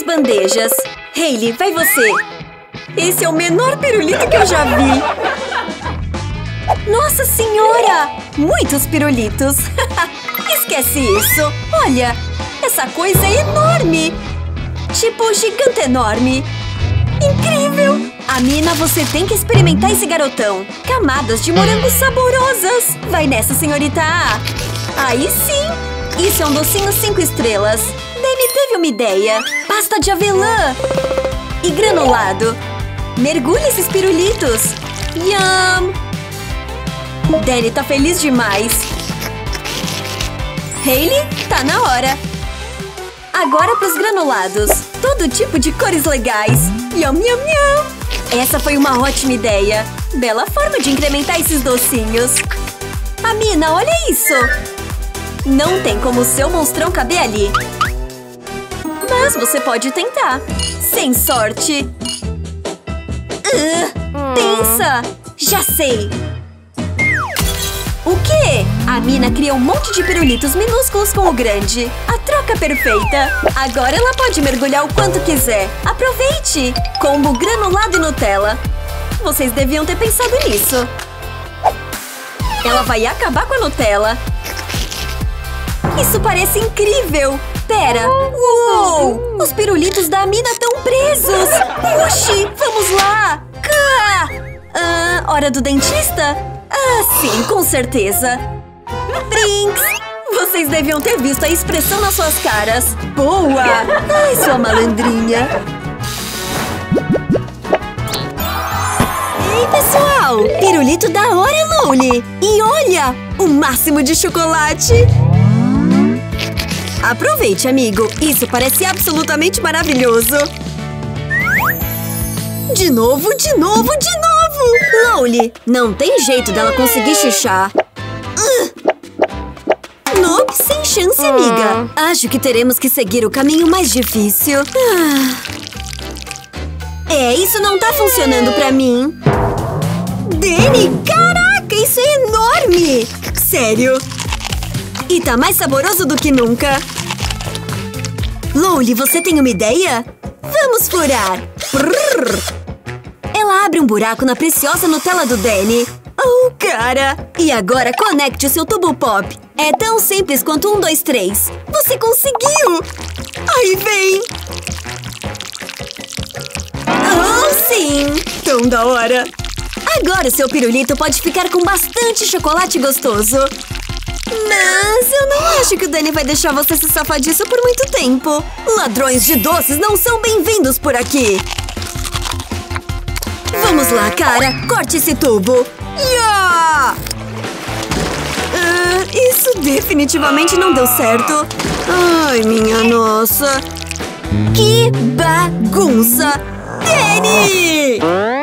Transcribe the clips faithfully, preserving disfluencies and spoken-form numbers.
bandejas. Hailey, vai você. Esse é o menor pirulito que eu já vi. Nossa senhora! Muitos pirulitos. Esquece isso. Olha, essa coisa é enorme. Tipo, gigante enorme. Incrível! Amina, você tem que experimentar esse garotão. Camadas de morango saborosas. Vai nessa, senhorita A. Aí sim. Isso é um docinho cinco estrelas. Danny teve uma ideia. Pasta de avelã. E granulado. Mergulhe esses pirulitos. Yum! Danny tá feliz demais. Hailey, tá na hora. Agora pros granulados. Todo tipo de cores legais. Yum, yum, yum. Essa foi uma ótima ideia. Bela forma de incrementar esses docinhos. Amina, olha isso. Não tem como o seu monstrão caber ali. Mas você pode tentar. Sem sorte. Uh, pensa. Já sei. O quê? A Amina cria um monte de pirulitos minúsculos com o grande. A troca perfeita. Agora ela pode mergulhar o quanto quiser. Aproveite! Combo granulado e Nutella. Vocês deviam ter pensado nisso. Ela vai acabar com a Nutella. Isso parece incrível! Pera! Uou! Os pirulitos da Amina estão presos! Puxe! Vamos lá! Cá! Ah, hora do dentista? Ah, sim, com certeza. Brinks! Vocês deviam ter visto a expressão nas suas caras. Boa! Ai, sua malandrinha. Ei, pessoal! Pirulito da hora, Lowly! E olha! O máximo de chocolate! Aproveite, amigo! Isso parece absolutamente maravilhoso! De novo, de novo, de novo! Lowly, não tem jeito dela conseguir chuchar. Uh. Nope, sem chance, amiga. Acho que teremos que seguir o caminho mais difícil. Ah. É, isso não tá funcionando pra mim. Danny, caraca, isso é enorme! Sério? E tá mais saboroso do que nunca. Lowly, você tem uma ideia? Vamos furar! Brrr. Ela abre um buraco na preciosa Nutella do Danny. Oh, cara! E agora conecte o seu tubo pop. É tão simples quanto um, dois, três. Você conseguiu! Aí vem! Oh, sim! Tão da hora! Agora o seu pirulito pode ficar com bastante chocolate gostoso. Mas eu não acho que o Danny vai deixar você se safar disso por muito tempo. Ladrões de doces não são bem-vindos por aqui. Vamos lá, cara. Corte esse tubo. Yeah! Uh, isso definitivamente não deu certo. Ai, minha nossa. Que bagunça! Danny!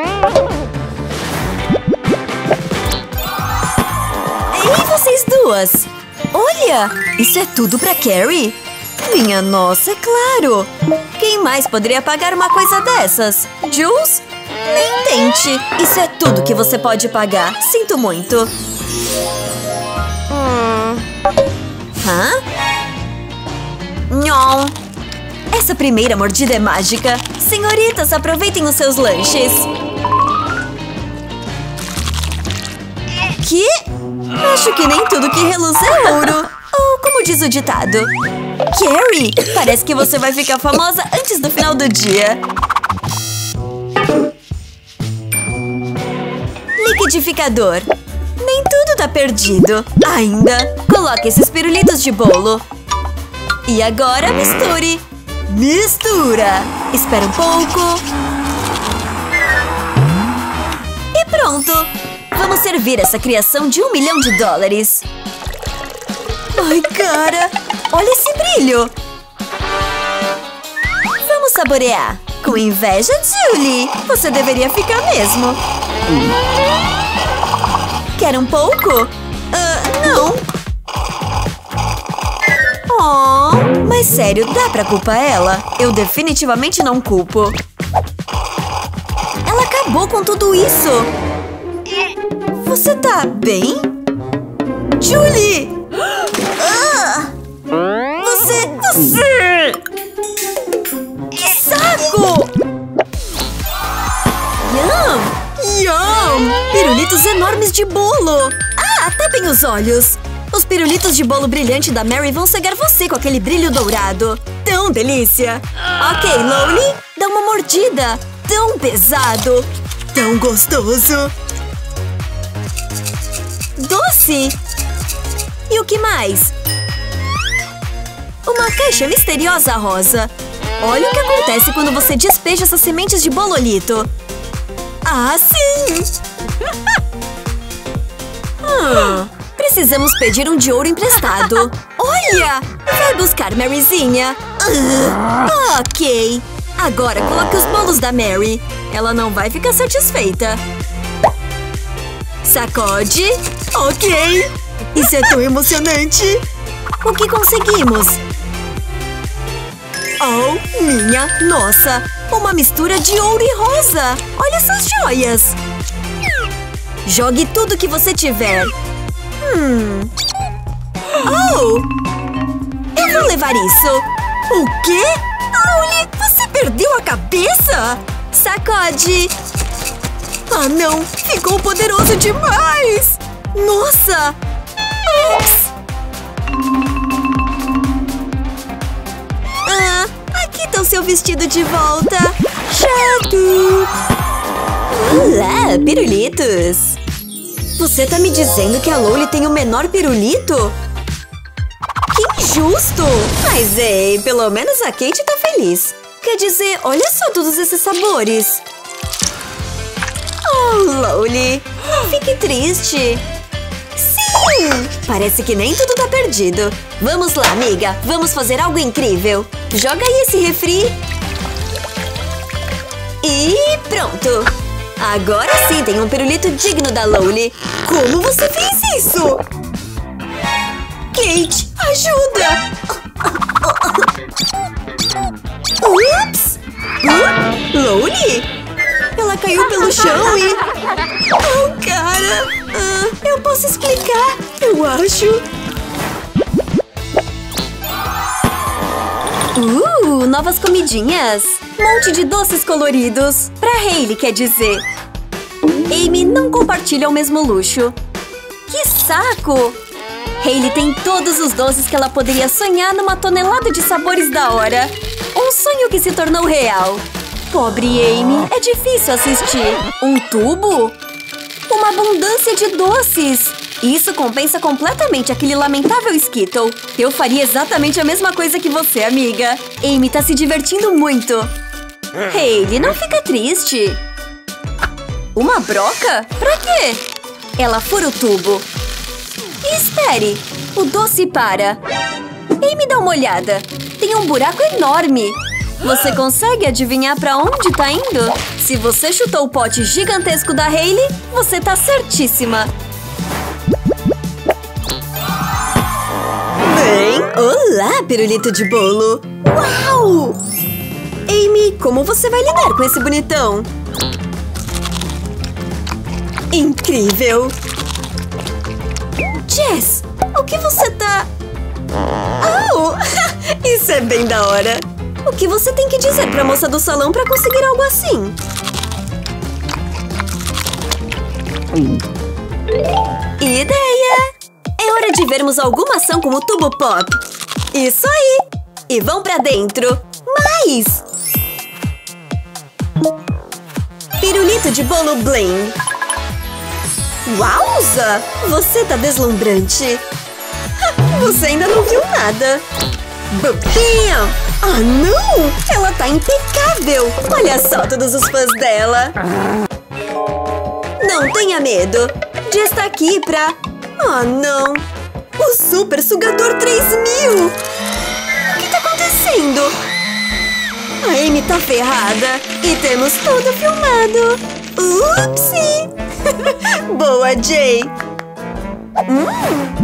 Ei, vocês duas! Olha! Isso é tudo pra Carrie? Minha nossa, é claro! Quem mais poderia pagar uma coisa dessas? Jules? Nem tente! Isso é tudo que você pode pagar. Sinto muito. Hum. Hã? Não. Essa primeira mordida é mágica. Senhoritas, aproveitem os seus lanches. Que? Acho que nem tudo que reluz é ouro. Ou como diz o ditado. Carrie, parece que você vai ficar famosa antes do final do dia. Liquidificador. Nem tudo tá perdido. Ainda. Coloque esses pirulitos de bolo. E agora misture. Mistura. Espera um pouco. E pronto. Vamos servir essa criação de um milhão de dólares. Ai, cara. Olha esse brilho. Vamos saborear. Com inveja, Julie. Você deveria ficar mesmo. Quer um pouco? Uh, não. Oh, mas sério, dá pra culpar ela? Eu definitivamente não culpo. Ela acabou com tudo isso. Você tá bem? Julie! Ah! Você... Você... Que Cubos enormes de bolo! Ah, tapem os olhos! Os pirulitos de bolo brilhante da Mary vão cegar você com aquele brilho dourado. Tão delícia! Ok, Lowly, dá uma mordida! Tão pesado! Tão gostoso! Doce! E o que mais? Uma caixa misteriosa rosa. Olha o que acontece quando você despeja essas sementes de bololito. Ah, sim! hum, precisamos pedir um de ouro emprestado. Olha! Vai buscar, Maryzinha. Uh, ok. Agora coloque os bolos da Mary. Ela não vai ficar satisfeita. Sacode. Ok. Isso é tão emocionante. O que conseguimos? Oh, minha nossa! Uma mistura de ouro e rosa! Olha essas joias! Jogue tudo que você tiver. Hum. Oh! Eu vou levar isso. O quê? Lowly, você perdeu a cabeça? Sacode! Ah, não! Ficou poderoso demais! Nossa! Ups! Ah, aqui tá o seu vestido de volta! Chato! Olá, pirulitos! Você tá me dizendo que a Lowly tem o menor pirulito? Que injusto! Mas, ei, pelo menos a Kate tá feliz. Quer dizer, olha só todos esses sabores! Oh, Lowly, não fique triste! Sim! Parece que nem tudo tá perdido. Vamos lá, amiga. Vamos fazer algo incrível. Joga aí esse refri. E pronto. Agora sim tem um pirulito digno da Lowly. Como você fez isso? Kate, ajuda! Ups! Uh, Lowly? Ela caiu pelo chão e… Oh, cara! Ah, eu posso explicar, eu acho. Uh, novas comidinhas. Monte de doces coloridos. Pra Hailey, quer dizer. Amy não compartilha o mesmo luxo. Que saco! Hailey tem todos os doces que ela poderia sonhar numa tonelada de sabores da hora. Um sonho que se tornou real. Pobre Amy, é difícil assistir. Um tubo? Uma abundância de doces! Isso compensa completamente aquele lamentável Skittle. Eu faria exatamente a mesma coisa que você, amiga. Amy tá se divertindo muito. Hailey, não fica triste. Uma broca? Pra quê? Ela fura o tubo. E espere, o doce para. Amy, dá uma olhada. Tem um buraco enorme. Você consegue adivinhar pra onde tá indo? Se você chutou o pote gigantesco da Hailey, você tá certíssima. Bem, olá, pirulito de bolo. Uau! Amy, como você vai lidar com esse bonitão? Incrível! Jess, o que você tá… Oh! Isso é bem da hora! O que você tem que dizer pra moça do salão pra conseguir algo assim? Ideia! É hora de vermos alguma ação com o tubo pop. Isso aí! E vão pra dentro! Mais! Pirulito de bolo bling. Uauza! Você tá deslumbrante! Você ainda não viu nada! Bam! Ah, não! Ela tá impecável! Olha só todos os fãs dela! Não tenha medo! Jess tá aqui pra… Ah, não! O Super Sugador três mil! O que tá acontecendo? A Amy tá ferrada! E temos tudo filmado! Upsi! Boa, Jay! Hum.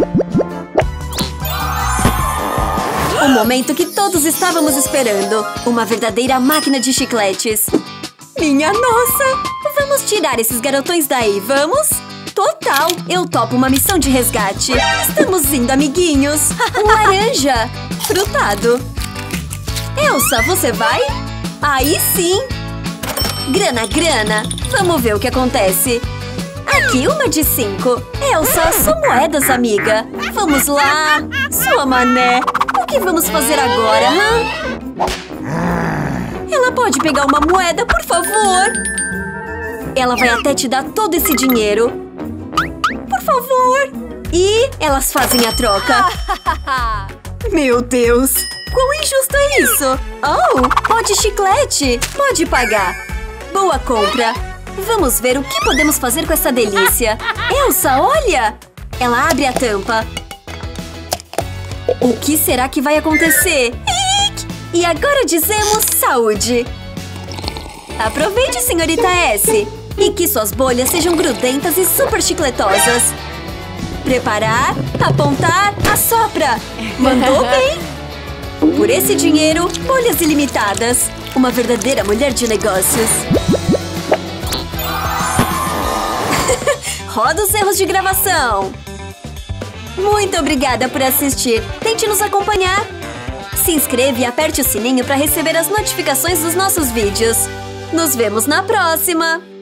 O momento que todos estávamos esperando. Uma verdadeira máquina de chicletes. Minha nossa! Vamos tirar esses garotões daí, vamos? Total! Eu topo uma missão de resgate. Estamos indo, amiguinhos. Um laranja. Frutado. Elsa, você vai? Aí sim! Grana, grana! Vamos ver o que acontece. Aqui uma de cinco. Elsa, são moedas, amiga. Vamos lá. Sua mané. O que vamos fazer agora, hã? Ela pode pegar uma moeda, por favor? Ela vai até te dar todo esse dinheiro. Por favor. E elas fazem a troca. Meu Deus. Quão injusto é isso? Oh, pode chiclete. Pode pagar. Boa compra. Vamos ver o que podemos fazer com essa delícia. Elsa, olha! Ela abre a tampa. O que será que vai acontecer? Eek! E agora dizemos saúde. Aproveite, senhorita S. E que suas bolhas sejam grudentas e super chicletosas. Preparar, apontar, assopra. Mandou bem. Por esse dinheiro, bolhas ilimitadas. Uma verdadeira mulher de negócios. Roda os erros de gravação. Muito obrigada por assistir. Tente nos acompanhar. Se inscreva e aperte o sininho para receber as notificações dos nossos vídeos. Nos vemos na próxima!